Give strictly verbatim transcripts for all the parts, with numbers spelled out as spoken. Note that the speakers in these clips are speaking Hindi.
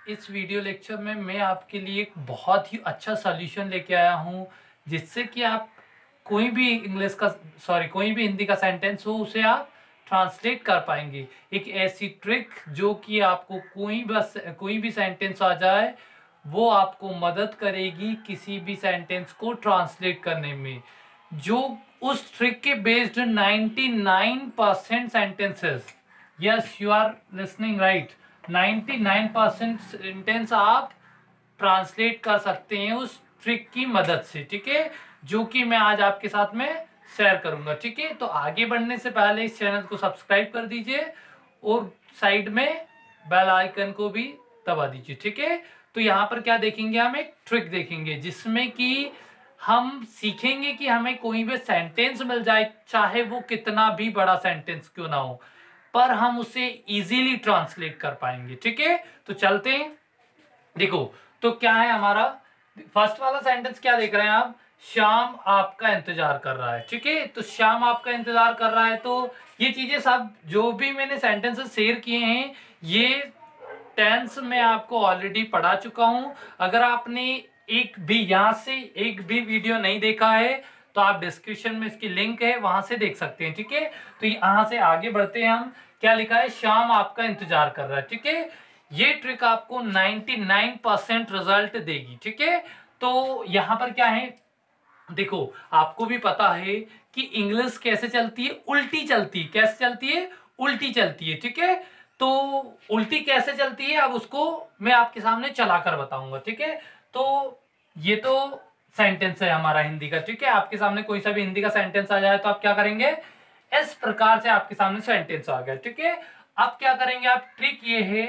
इस वीडियो लेक्चर में मैं आपके लिए एक बहुत ही अच्छा सॉल्यूशन लेके आया हूँ, जिससे कि आप कोई भी इंग्लिश का सॉरी कोई भी हिंदी का सेंटेंस हो उसे आप ट्रांसलेट कर पाएंगे। एक ऐसी ट्रिक जो कि आपको कोई बस कोई भी सेंटेंस आ जाए वो आपको मदद करेगी किसी भी सेंटेंस को ट्रांसलेट करने में। जो उस ट्रिक के based ninety nine percent sentences, yes you are listening right, ninety nine percent sentence आप ट्रांसलेट कर सकते हैं उस ट्रिक की मदद से, ठीक है, जो कि मैं आज आपके साथ में शेयर करूंगा। ठीक है, तो आगे बढ़ने से पहले इस चैनल को सब्सक्राइब कर दीजिए और साइड में बेल आइकन को भी दबा दीजिए। ठीक है, तो यहाँ पर क्या देखेंगे, हम एक ट्रिक देखेंगे जिसमें कि हम सीखेंगे कि हमें कोई भी सेंटेंस मिल जाए, चाहे वो कितना भी बड़ा सेंटेंस क्यों ना हो, पर हम उसे इजीली ट्रांसलेट कर पाएंगे। ठीक है, तो चलते हैं। देखो तो क्या है हमारा फर्स्ट वाला सेंटेंस, क्या देख रहे हैं आप, श्याम आपका इंतजार कर रहा है। ठीक है, तो श्याम आपका इंतजार कर रहा है, तो ये चीजें सब जो भी मैंने सेंटेंसेस शेयर किए हैं ये टेंस में आपको ऑलरेडी पढ़ा चुका हूं। अगर आपने एक भी यहां से एक भी वीडियो नहीं देखा है तो आप डिस्क्रिप्शन में इसकी लिंक है, वहां से देख सकते हैं। ठीक है, तो यहां से आगे बढ़ते हैं हम। क्या लिखा है, श्याम आपका इंतजार कर रहा है। ठीक है, ये ट्रिक आपको नाइंटी नाइन परसेंट रिजल्ट देगी। ठीक है, तो यहां पर क्या है, देखो आपको भी पता है कि इंग्लिश कैसे चलती है, उल्टी चलती है। कैसे चलती है, उल्टी चलती है। ठीक है, तो उल्टी कैसे चलती है अब उसको मैं आपके सामने चलाकर बताऊंगा। ठीक है, तो ये तो सेंटेंस है हमारा हिंदी का। ठीक है, आपके सामने कोई सा भी हिंदी का सेंटेंस आ जाए तो आप क्या करेंगे, इस प्रकार से आपके सामने सेंटेंस आ गया। ठीक है, अब क्या करेंगे आप, ट्रिक ये है।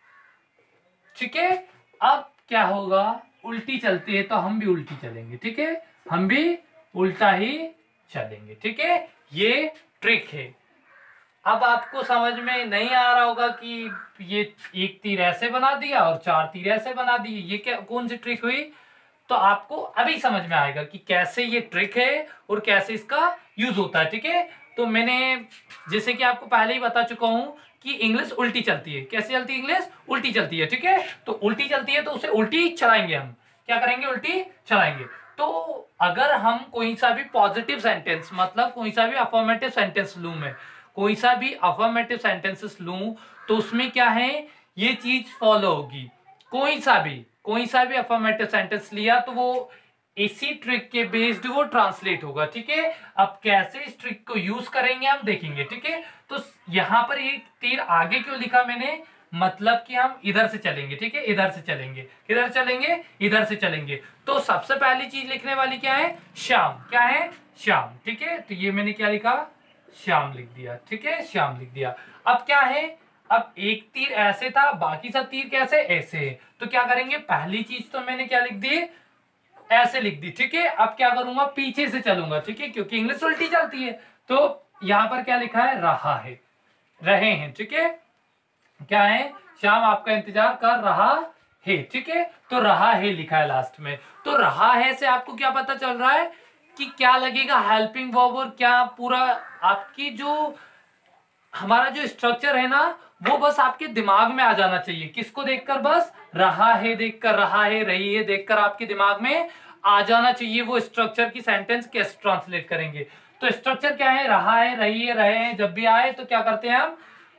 ठीक है, अब क्या होगा, उल्टी चलती है तो हम भी उल्टी चलेंगे। ठीक है, हम भी उल्टा ही चलेंगे। ठीक है, ये ट्रिक है। अब आपको समझ में नहीं आ रहा होगा कि ये एक तीर ऐसे बना दिया और चार तीर ऐसे बना दिए, ये क्या कौन सी ट्रिक हुई, तो आपको अभी समझ में आएगा कि कैसे ये ट्रिक है और कैसे इसका यूज होता है। ठीक है, तो मैंने जैसे कि आपको पहले ही बता चुका हूं कि इंग्लिश उल्टी चलती है। कैसे चलती है इंग्लिश, उल्टी चलती है। ठीक है, तो उल्टी चलती है तो उसे उल्टी चलाएंगे हम। क्या करेंगे, उल्टी चलाएंगे। तो अगर हम कोई सा भी पॉजिटिव सेंटेंस, मतलब कोई सा भी अफर्मेटिव सेंटेंस लूं मैं, कोई सा भी अफर्मेटिव सेंटेंसेस लूं तो उसमें क्या है, ये चीज फॉलो होगी। कोई सा भी कोई सा भी अफर्मेटिव सेंटेंस लिया तो वो इसी ट्रिक के बेस्ड वो ट्रांसलेट होगा। ठीक है, अब कैसे इस ट्रिक को यूज करेंगे हम देखेंगे। ठीक है, तो यहां पर एक तीर आगे क्यों लिखा मैंने, मतलब कि हम इधर से चलेंगे। ठीक है, इधर से चलेंगे, किधर चलेंगे, इधर से चलेंगे। तो सबसे पहली चीज लिखने वाली क्या है, श्याम। क्या है, श्याम। ठीक है, तो ये मैंने क्या लिखा, श्याम लिख दिया। ठीक है, श्याम लिख दिया। अब क्या है, अब एक तीर ऐसे था, बाकी सब तीर कैसे, ऐसे है। तो क्या करेंगे, पहली चीज तो मैंने क्या लिख दी, ऐसे लिख दी। ठीक है, अब क्या करूंगा, पीछे से चलूंगा। ठीक है, क्योंकि इंग्लिश उल्टी चलती है। तो यहां पर क्या लिखा है, रहा है, रहे हैं। ठीक है, क्या है, श्याम आपका इंतजार कर रहा है। ठीक है, तो रहा है लिखा है लास्ट में। तो रहा है से आपको क्या पता चल रहा है कि क्या लगेगा, हेल्पिंग वर्ब, और क्या पूरा आपकी जो हमारा जो स्ट्रक्चर है ना वो बस आपके दिमाग में आ जाना चाहिए। किसको देखकर, बस रहा है देखकर, रहा है, रही है देखकर आपके दिमाग में आ जाना चाहिए वो स्ट्रक्चर की सेंटेंस कैसे ट्रांसलेट करेंगे। तो स्ट्रक्चर क्या है, रहा है, रही है, रहे हैं। जब भी आए तो क्या करते हैं हम,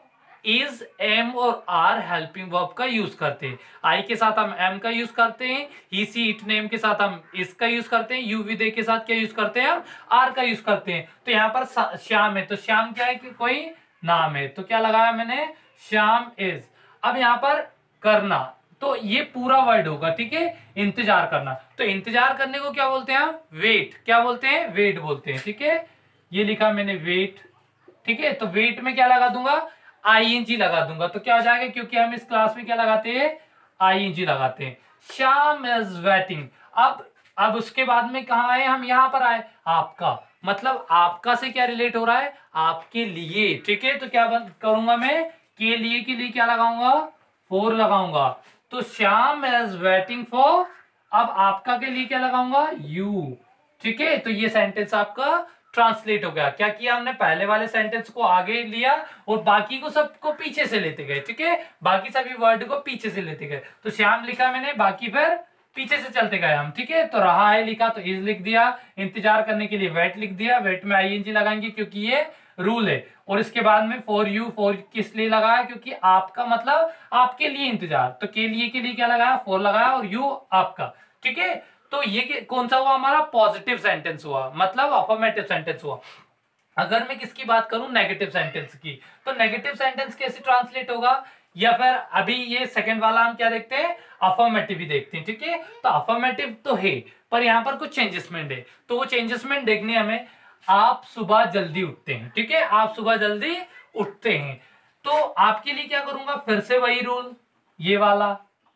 इज, एम और आर हेल्पिंग वर्ब का यूज करते हैं। आई के साथ हम एम का यूज करते हैं, ही सी इट नेम के साथ हम इस का यूज करते हैं, यू विदे के साथ क्या यूज करते हैं, हम आर का यूज करते हैं। तो यहाँ पर श्याम है तो श्याम क्या है कि कोई नाम है, तो क्या लगाया मैंने, श्याम इज। अब यहाँ पर करना, तो ये पूरा वर्ड होगा। ठीक है, इंतजार करना, तो इंतजार करने को क्या बोलते हैं हम, वेट। क्या बोलते हैं, वेट बोलते हैं। ठीक है, ये लिखा मैंने वेट। ठीक है, तो वेट में क्या लगा दूंगा, आईएनजी लगा दूंगा। तो क्या हो जाएगा, क्योंकि हम इस क्लास में क्या लगाते हैं, आईएनजी लगाते हैं। Shyam is waiting. अब अब उसके बाद में कहा आए हम, यहां पर आए, आपका, मतलब आपका से क्या रिलेट हो रहा है, आपके लिए। ठीक है, तो क्या करूंगा मैं, के लिए के लिए क्या लगाऊंगा, फॉर लगाऊंगा। तो श्याम इज वेटिंग फॉर, अब आपका के लिए क्या लगाऊंगा, यू। ठीक है, तो ये सेंटेंस आपका ट्रांसलेट हो गया। क्या किया हमने, पहले वाले सेंटेंस को आगे लिया और बाकी को सबको पीछे से लेते गए, ठीक है, बाकी सभी वर्ड को पीछे से लेते गए। तो श्याम लिखा मैंने, बाकी फिर पीछे से चलते गए हम, ठीक है। तो रहा है लिखा तो इज लिख दिया, इंतजार करने के लिए वेट लिख दिया, वेट में आईएनजी लगाएंगे क्योंकि ये रूल है। और इसके बाद में फॉर यू, फॉर किस लिए लगाया, क्योंकि आपका मतलब आपके लिए इंतजार, तो के लिए के लिए क्या लगाया, फॉर लगाया, और यू आपका, ठीक है। तो ये कौन सा हुआ हमारा, पॉजिटिव सेंटेंस हुआ, मतलब अफर्मेटिव सेंटेंस हुआ। अगर मैं किसकी बात करूं, नेगेटिव सेंटेंस की, तो नेगेटिव सेंटेंस कैसे ट्रांसलेट होगा, या फिर अभी ये सेकंड वाला हम क्या देखते हैं, अफर्मेटिव ही देखते हैं, ठीक है। तो अफर्मेटिव तो है, पर यहाँ पर कुछ चेंजेसमेंट है, तो वो चेंजेसमेंट देखने हमें। आप सुबह जल्दी उठते हैं, ठीक है, आप सुबह जल्दी उठते हैं, तो आपके लिए क्या करूंगा, फिर से वही रूल, ये वाला,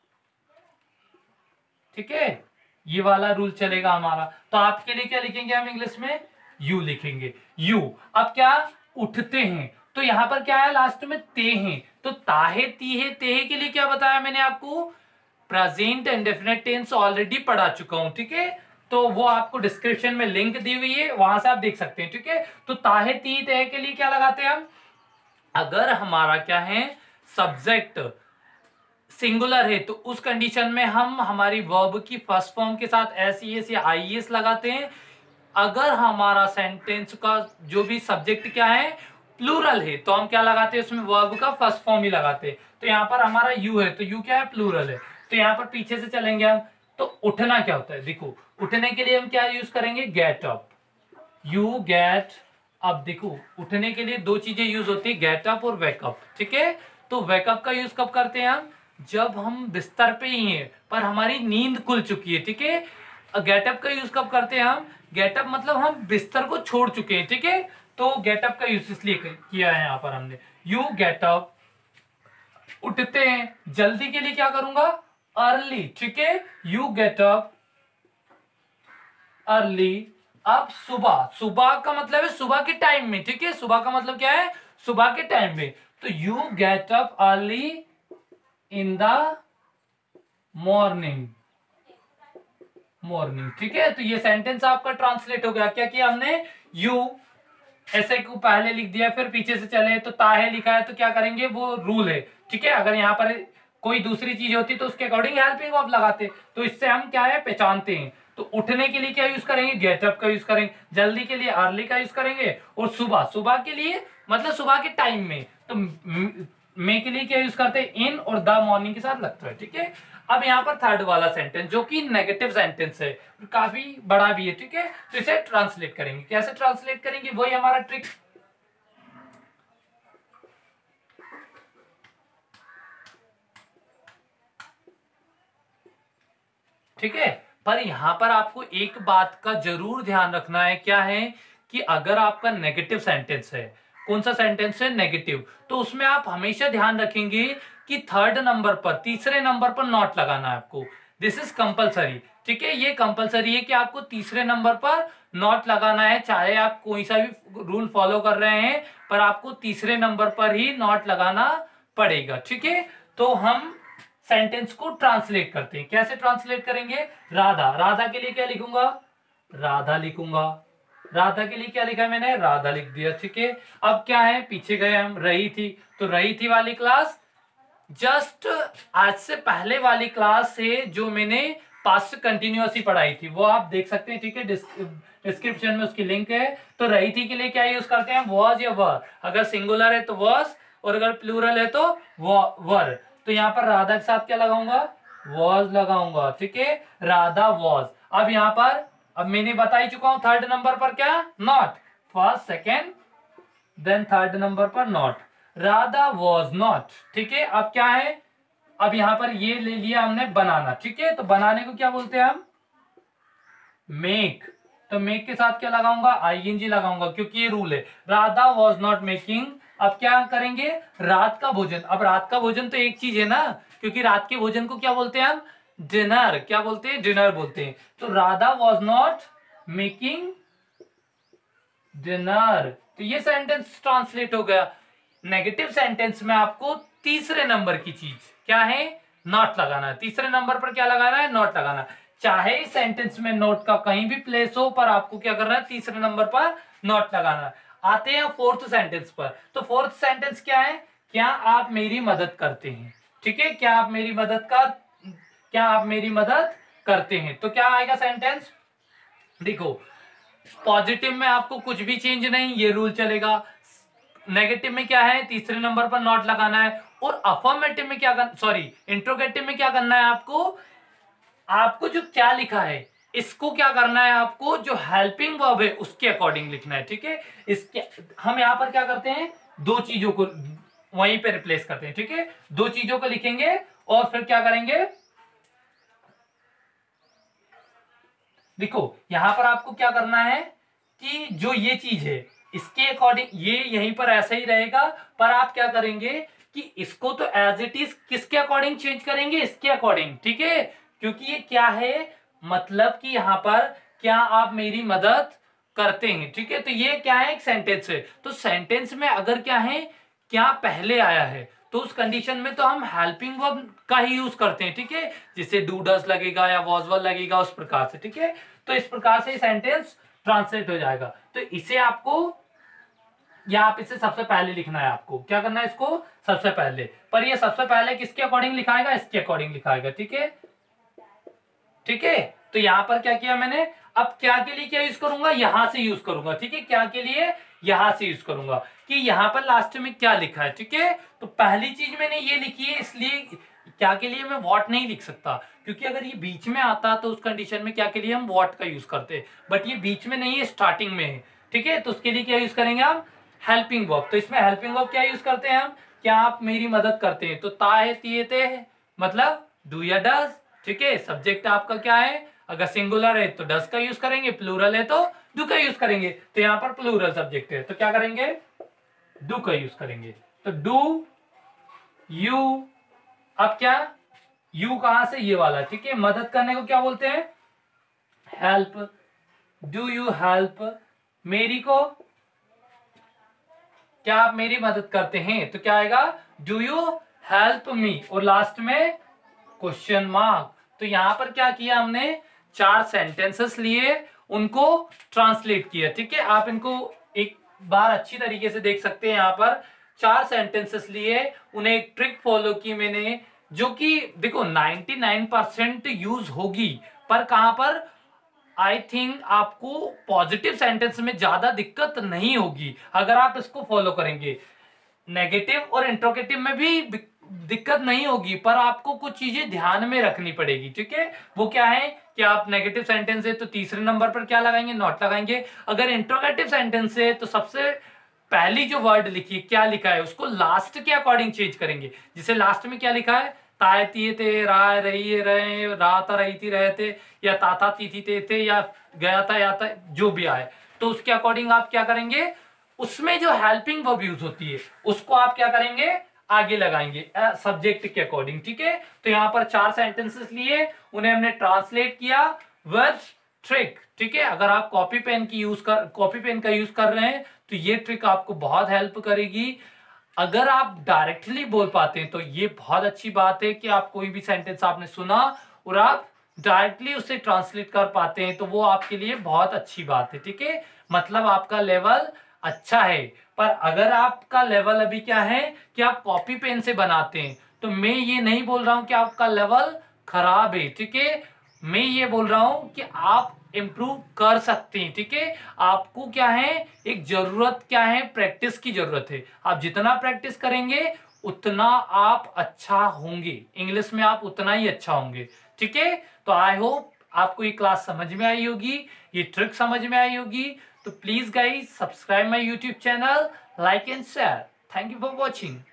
ठीक है, ये वाला रूल चलेगा हमारा। तो आपके लिए क्या लिखेंगे हम इंग्लिश में, यू लिखेंगे, यू। अब क्या, उठते हैं, तो यहां पर क्या है, लास्ट में ते हैं, तो ताहे तीहे तेहे के लिए क्या बताया मैंने आपको, प्रेजेंट इंडेफिनिट टेंस ऑलरेडी पढ़ा चुका हूं, ठीक है। तो वो आपको डिस्क्रिप्शन में लिंक दी हुई है, वहां से आप देख सकते हैं, ठीक है। तो ताहे ती तेहे के लिए क्या लगाते हैं हम, अगर हमारा क्या है, सब्जेक्ट सिंगुलर है तो उस कंडीशन में हम हमारी वर्ब की फर्स्ट फॉर्म के साथ एस ई एस या आई एस लगाते हैं। अगर हमारा सेंटेंस का जो भी सब्जेक्ट क्या है, प्लूरल है, तो हम क्या लगाते हैं, उसमें वर्ब का फर्स्ट फॉर्म ही लगाते हैं। तो यहाँ पर हमारा यू है, तो यू क्या है, प्लूरल है, तो यहाँ पर पीछे से चलेंगे हम। तो उठना क्या होता है, देखो, उठने के लिए हम क्या यूज करेंगे, गेट अप, यू गेट। अब देखो, उठने के लिए दो चीजें यूज होती है, गेट अप और वेकअप, ठीक है। तो वेकअप का यूज कब करते हैं हम, जब हम बिस्तर पे ही हैं पर हमारी नींद खुल चुकी है, ठीक है। गेटअप का यूज कब करते हैं हम, गेटअप मतलब हम बिस्तर को छोड़ चुके हैं, ठीक है। तो गेटअप का यूज इसलिए किया है यहाँ पर हमने, यू गेटअप, उठते हैं। जल्दी के लिए क्या करूंगा, अर्ली, ठीक है, यू गेटअप अर्ली। अब सुबह, सुबह का मतलब है सुबह के टाइम में, ठीक है, सुबह का मतलब क्या है, सुबह के टाइम में, तो you get up early in the morning, morning, ठीक है। तो ये सेंटेंस आपका ट्रांसलेट हो गया। क्या किया हमने, यू ऐसे को पहले लिख दिया, फिर पीछे से चले तो ताहे लिखा है, तो क्या करेंगे, वो रूल है, ठीक है। अगर यहाँ पर कोई दूसरी चीज होती तो उसके अकॉर्डिंग हेल्पिंग वर्ब लगाते, तो इससे हम क्या है, पहचानते हैं। तो उठने के लिए क्या यूज करेंगे, गेटअप का यूज करेंगे, जल्दी के लिए अर्ली का यूज करेंगे, और सुबह, सुबह के लिए मतलब सुबह के टाइम में, तो मे के लिए क्या यूज करते हैं, इन, और द मॉर्निंग के साथ लगता है, ठीक है। अब यहाँ पर थर्ड वाला सेंटेंस जो कि नेगेटिव सेंटेंस है, काफी बड़ा भी है, ठीक है। तो इसे ट्रांसलेट करेंगे, कैसे ट्रांसलेट करेंगे, वही हमारा ट्रिक। ठीक है, पर यहां पर आपको एक बात का जरूर ध्यान रखना है, क्या है कि अगर आपका नेगेटिव सेंटेंस है, कौन सा सेंटेंस है, नेगेटिव, तो उसमें आप हमेशा ध्यान रखेंगे कि थर्ड नंबर पर, तीसरे नंबर पर नॉट लगाना है आपको। दिस इज कंपलसरी, ठीक है, ये कंपलसरी है कि आपको तीसरे नंबर पर नॉट लगाना है, चाहे आप कोई सा भी रूल फॉलो कर रहे हैं, पर आपको तीसरे नंबर पर ही नॉट लगाना पड़ेगा, ठीक है। तो हम सेंटेंस को ट्रांसलेट करते हैं, कैसे ट्रांसलेट करेंगे, राधा, राधा के लिए क्या लिखूंगा, राधा लिखूंगा, राधा के लिए क्या लिखा मैंने, राधा लिख दिया, ठीक है। अब क्या है, पीछे गए हम, रही थी, तो रही थी वाली क्लास जस्ट आज से पहले वाली क्लास से जो मैंने पास्ट कंटिन्यूअस ही पढ़ाई थी, वो आप देख सकते हैं, ठीक है, डिस्क्रिप्शन में उसकी लिंक है। तो रही थी के लिए क्या यूज करते हैं, वॉज या वर, अगर सिंगुलर है तो वॉज, और अगर प्लूरल है तो वर। तो यहाँ पर राधा के साथ क्या लगाऊंगा, वॉज लगाऊंगा, ठीक है, राधा वॉज। अब यहाँ पर, अब मैंने बता ही चुका हूं, थर्ड नंबर पर क्या, not, first second then third number पर नॉट, राधा वॉज नॉट, ठीक है। अब क्या है, अब यहां पर ये ले लिया हमने बनाना, ठीक है, तो बनाने को क्या बोलते हैं हम, मेक। तो मेक के साथ क्या लगाऊंगा, आईएनजी लगाऊंगा, क्योंकि ये रूल है, राधा वॉज नॉट मेकिंग। अब क्या करेंगे, रात का भोजन, अब रात का भोजन तो एक चीज है ना, क्योंकि रात के भोजन को क्या बोलते हैं हम, डिनर, क्या बोलते हैं, डिनर बोलते हैं। तो Radha was not making dinner, तो ये सेंटेंस ट्रांसलेट हो गया। नेगेटिव सेंटेंस में आपको तीसरे नंबर की चीज क्या है, नॉट लगाना है, तीसरे नंबर पर क्या लगाना है, नॉट लगाना, चाहे सेंटेंस में नोट का कहीं भी प्लेस हो, पर आपको क्या करना है, तीसरे नंबर पर नॉट लगाना है। आते हैं फोर्थ सेंटेंस पर। तो फोर्थ सेंटेंस क्या है, क्या आप मेरी मदद करते हैं, ठीक है, क्या आप मेरी मदद कर क्या आप मेरी मदद करते हैं। तो क्या आएगा सेंटेंस, देखो पॉजिटिव में आपको कुछ भी चेंज नहीं, ये रूल चलेगा। नेगेटिव में क्या है, तीसरे नंबर पर नॉट लगाना है। और अफर्मेटिव में क्या करना, सॉरी इंट्रोगेटिव में क्या करना है आपको, आपको जो क्या लिखा है इसको क्या करना है, आपको जो हेल्पिंग वर्ब है उसके अकॉर्डिंग लिखना है, ठीक है। इसके हम यहां पर क्या करते हैं, दो चीजों को वहीं पे रिप्लेस करते हैं, ठीक है। दो चीजों को लिखेंगे और फिर क्या करेंगे, देखो यहां पर आपको क्या करना है कि जो ये चीज है इसके अकॉर्डिंग ये यहीं पर ऐसा ही रहेगा, पर आप क्या करेंगे कि इसको तो एज इट इज किसके अकॉर्डिंग चेंज करेंगे, इसके अकॉर्डिंग, ठीक है। क्योंकि ये क्या है, मतलब कि यहां पर क्या आप मेरी मदद करते हैं, ठीक है। तो ये क्या है, एक सेंटेंस है। तो सेंटेंस में अगर क्या है, क्या पहले आया है, तो उस कंडीशन में तो हम हेल्पिंग वर्ब का ही यूज करते हैं, ठीक है। जिसे डू डस लगेगा या वॉज वर लगेगा उस प्रकार से, ठीक है। तो इस प्रकार से सेंटेंस ट्रांसलेट हो जाएगा। तो इसे आपको, या आप इसे सबसे पहले लिखना है, आपको क्या करना है, इसको सबसे पहले। पर ये सबसे पहले किसके अकॉर्डिंग लिखाएगा, इसके अकॉर्डिंग लिखाएगा, ठीक है, ठीक है। तो यहां पर क्या किया मैंने, अब क्या के लिए क्या यूज करूंगा, यहां से यूज करूंगा, ठीक है। क्या के लिए, यहां से यूज करूंगा कि यहां पर लास्ट में क्या लिखा है, ठीक है। तो पहली चीज मैंने ये लिखी है, इसलिए क्या के लिए मैं व्हाट नहीं लिख सकता, क्योंकि अगर ये बीच में आता तो उस कंडीशन में क्या के लिए हम व्हाट का यूज करते, बट ये बीच में नहीं है, स्टार्टिंग में है, ठीक है। तो उसके लिए क्या यूज करेंगे हम, हेल्पिंग वर्ब। तो इसमें हेल्पिंग वर्ब क्या यूज करते हैं हम, क्या आप मेरी मदद करते हैं। तो ता है, तिये ते है, मतलब डू या डज, ठीक है। सब्जेक्ट आपका क्या है, अगर सिंगुलर है तो डस का यूज करेंगे, प्लूरल है तो डू का यूज करेंगे। तो यहां पर प्लूरल सब्जेक्ट है तो क्या करेंगे, डू का यूज करेंगे। तो डू यू, अब क्या, यू कहां से, ये वाला, ठीक है। मदद करने को क्या बोलते हैं, हेल्प। डू यू हेल्प मेरी को, क्या आप मेरी मदद करते हैं, तो क्या आएगा, डू यू हेल्प मी। और लास्ट में क्वेश्चन मार्क। तो यहां पर क्या किया हमने, चार सेंटेंसेस लिए, उनको ट्रांसलेट किया, ठीक है। आप इनको एक बार अच्छी तरीके से देख सकते हैं। यहां पर चार सेंटेंसेस लिए, उन्हें एक ट्रिक फॉलो की मैंने, जो कि देखो निन्यानवे परसेंट यूज होगी, पर कहां पर, आई थिंक आपको पॉजिटिव सेंटेंस में ज्यादा दिक्कत नहीं होगी अगर आप इसको फॉलो करेंगे। नेगेटिव और इंट्रोगेटिव में भी दिक्कत नहीं होगी, पर आपको कुछ चीजें ध्यान में रखनी पड़ेगी, ठीक है। वो क्या है कि आप नेगेटिव सेंटेंस है तो तीसरे नंबर पर क्या लगाएंगे, नॉट लगाएंगे। अगर इंट्रोगेटिव सेंटेंस है तो सबसे पहली जो वर्ड लिखी, क्या लिखा है, उसको लास्ट के अकॉर्डिंग चेंज करेंगे। जिसे लास्ट में क्या लिखा है, ताए तिये थे, रहा रही रहे, रहा था रही थी रहे थे, या ता था ती थी ते थे, या गया था या था, जो भी आए, तो उसके अकॉर्डिंग आप क्या करेंगे, उसमें जो हेल्पिंग वर्ब यूज होती है उसको आप क्या करेंगे, आगे लगाएंगे सब्जेक्ट के अकॉर्डिंग, ठीक है। तो यहां पर चार सेंटेंसेस लिए, उन्हें हमने ट्रांसलेट किया विद ट्रिक, ठीक है। अगर आप कॉपी पेन की यूज कर कॉपी पेन का यूज कर रहे हैं तो ये ट्रिक आपको बहुत हेल्प करेगी। अगर आप डायरेक्टली बोल पाते हैं तो ये बहुत अच्छी बात है कि आप कोई भी सेंटेंस आपने सुना और आप डायरेक्टली उसे ट्रांसलेट कर पाते हैं, तो वो आपके लिए बहुत अच्छी बात है, ठीक है। मतलब आपका लेवल अच्छा है। पर अगर आपका लेवल अभी क्या है कि आप कॉपी पेन से बनाते हैं, तो मैं ये नहीं बोल रहा हूं कि आपका लेवल खराब है, ठीक है। मैं ये बोल रहा हूं कि आप इम्प्रूव कर सकते हैं, ठीक है। आपको क्या है, एक जरूरत क्या है, प्रैक्टिस की जरूरत है। आप जितना प्रैक्टिस करेंगे उतना आप अच्छा होंगे, इंग्लिश में आप उतना ही अच्छा होंगे, ठीक है। तो आई होप आपको ये क्लास समझ में आई होगी, ये ट्रिक समझ में आई होगी। तो please guys subscribe my YouTube channel, like and share. Thank you for watching.